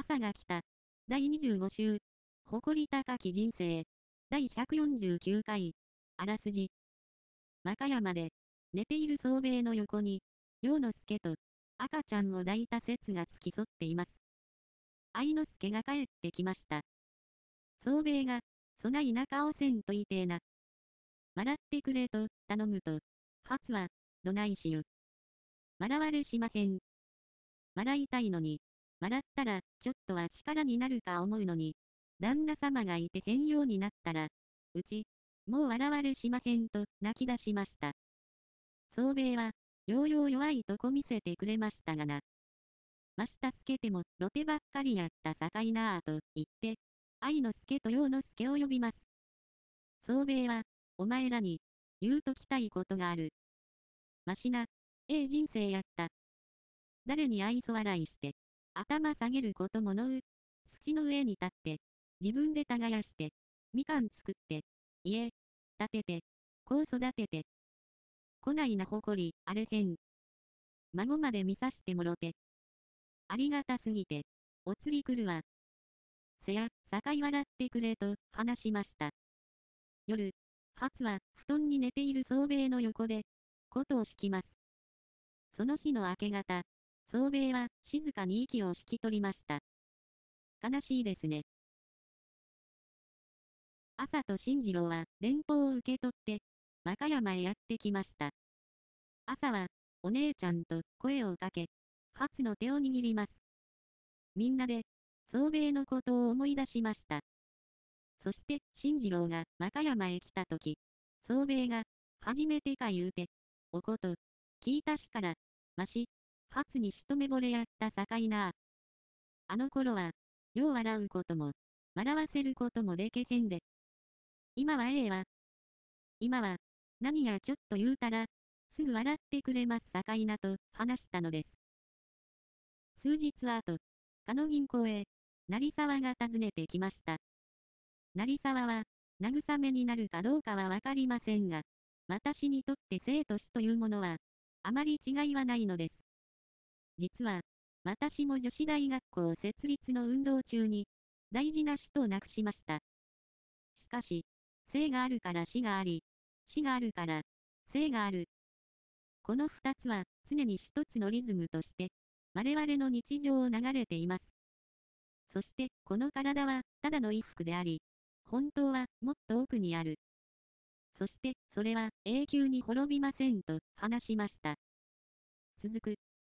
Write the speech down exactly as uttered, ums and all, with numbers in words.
朝が来た。だいにじゅうご週。誇り高き人生。だいひゃくよんじゅうきゅう回。あらすじ。和歌山で、寝ている宗兵衛の横に、陽之助と、赤ちゃんを抱いた説が付き添っています。愛之助が帰ってきました。宗兵衛が、そないな顔せんといてえな。笑ってくれと、頼むと、初は、どないしゆ。笑われしまへん。笑いたいのに、笑ったら、ちょっとは力になるか思うのに、旦那様がいて変容になったら、うち、もう笑われしまへんと泣き出しました。宗兵衛は、ようよう弱いとこ見せてくれましたがな。ましたすけても、ろてばっかりやったさかいなあと言って、愛之助と陽之助を呼びます。宗兵衛は、お前らに、言うときたいことがある。ましな、ええ人生やった。誰に愛想笑いして、頭下げることものう。土の上に立って、自分で耕して、みかん作って、家、建てて、子を育てて。こないな誇り、あれへん。孫まで見さしてもろて。ありがたすぎて、お釣り来るわ。せや、さかい笑ってくれと、話しました。夜、初は、布団に寝ている宗兵衛の横で、琴を弾きます。その日の明け方、宗兵衛は、静かに息を引き取りました。悲しいですね。朝と進次郎は、電報を受け取って、和歌山へやってきました。朝は、お姉ちゃんと声をかけ、初の手を握ります。みんなで、宗兵衛のことを思い出しました。そして、進次郎が和歌山へ来たとき、宗兵衛が、初めてか言うて、おこと、聞いた日から、わし、初に一目惚れやったさかいなあ。あの頃は、よう笑うことも、笑わせることもでけへんで。今はええわ。今は、何やちょっと言うたら、すぐ笑ってくれますさかいなと話したのです。数日後、かの銀行へ、成沢が訪ねてきました。成沢は、慰めになるかどうかはわかりませんが、私にとって生と死というものは、あまり違いはないのです。実は、私も女子大学校設立の運動中に、大事な人を亡くしました。しかし、生があるから死があり、死があるから、生がある。この二つは、常に一つのリズムとして、我々の日常を流れています。そして、この体は、ただの衣服であり、本当は、もっと奥にある。そして、それは、永久に滅びませんと、話しました。続く。